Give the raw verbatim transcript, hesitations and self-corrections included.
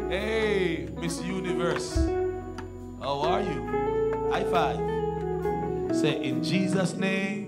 Hey, Miss Universe. How are you? High five. Say, in Jesus' name.